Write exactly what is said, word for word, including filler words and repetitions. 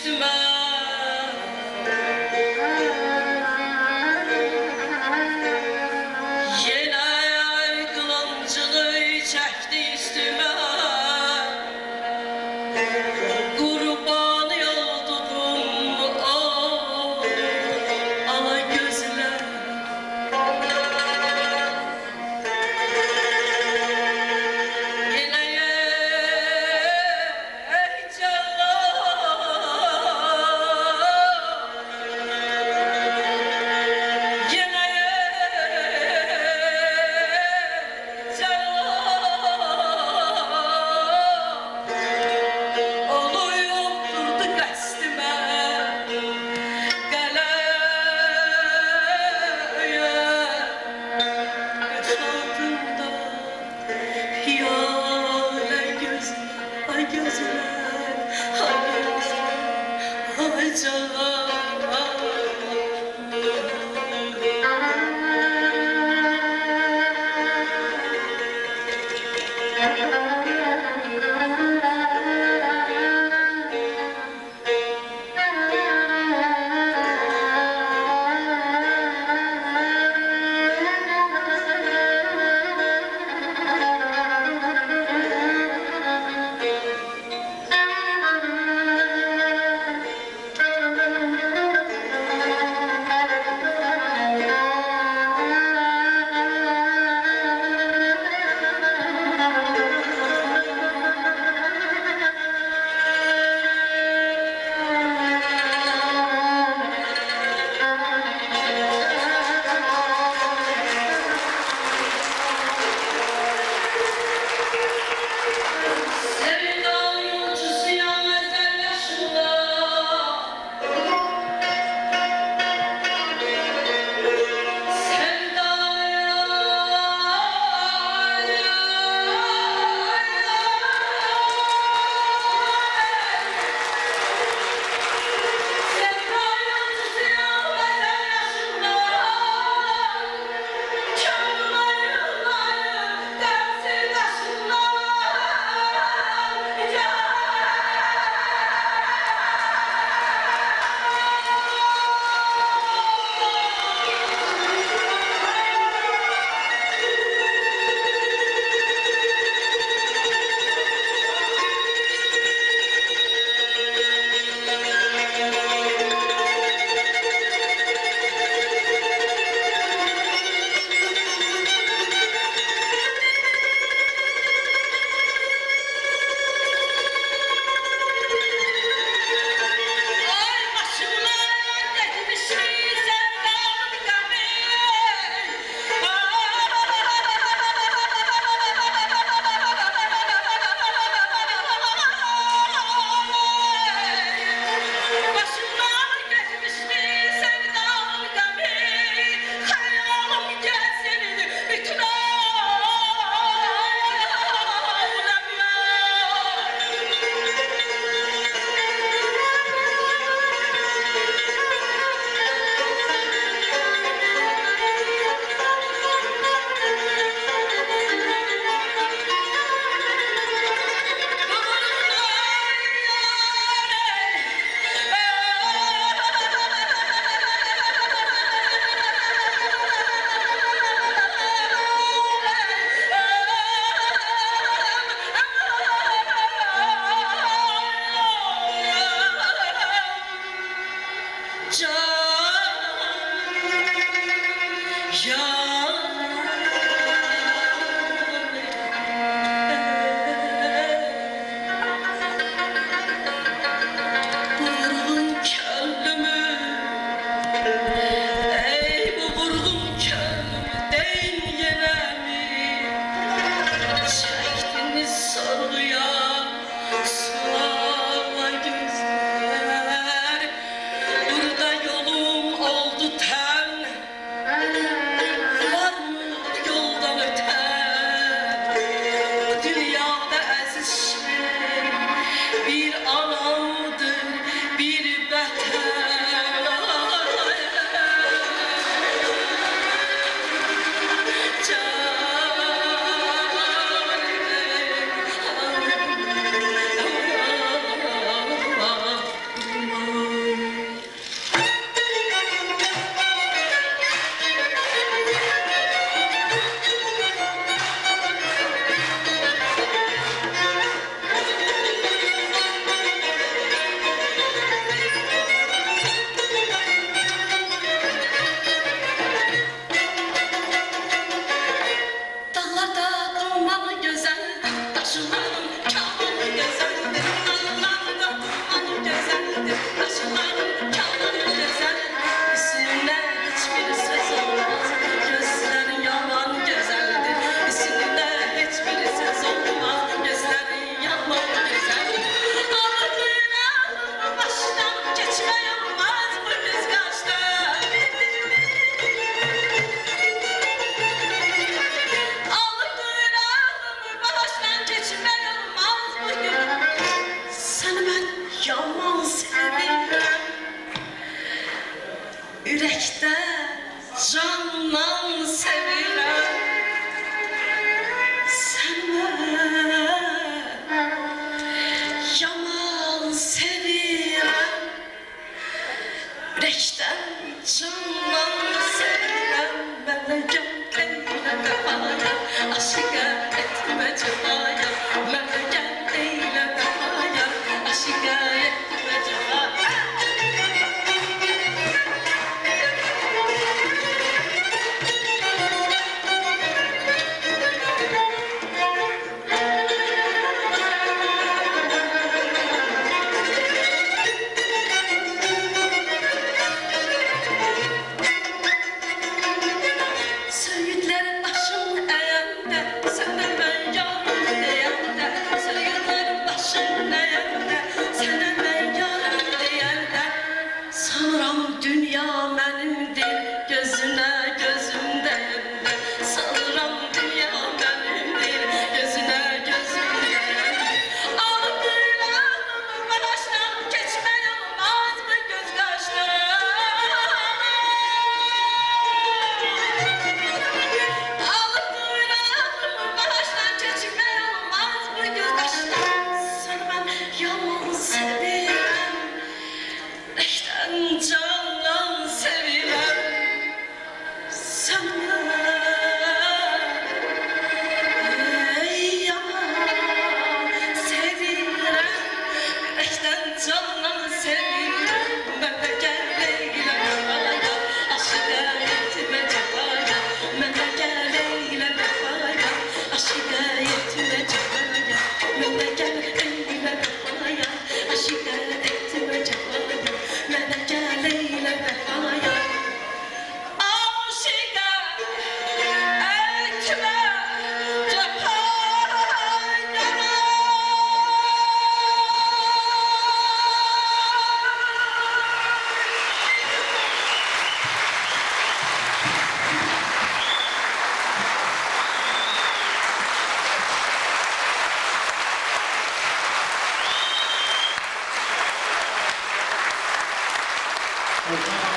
üstüme. Yine kılıncını çekti üstüme. Kurban yoldum o ala gözler. Yine ey canlar, yine yaman sevirəm, ürəkdən candan sevirəm. Mənə gəl eylə vəfaya, aşiqə etmə cəfaya. Mənə gəl eylə vəfaya, aşiqə etmə cəfaya. Dünya mənimdir, gözünə gözüm dəyəndə. Sanıram dünya mənimdir, gözünə gözüm dəyəndə. Alıb duyulanımı başdan keçmək olmaz mı göz qaşdan? Alıb duyulanımı başdan keçmək olmaz mı göz qaşdan? Səni mən yaman sevirəm, ürəkdən candan sevirəm. Səni ey yaman sevirəm, ürəkdən candan sevirəm. Mənə gəl eylə vəfaya, aşiqə etmə cəfaya. Mənə gəl eylə vəfaya, aşiqə etmə cəfaya. Mənə gəl eylə vəfaya, aşiqə etmə cəfaya. Mənə gəl eylə vəfaya, aşiqə etmə cəfaya. Thank you.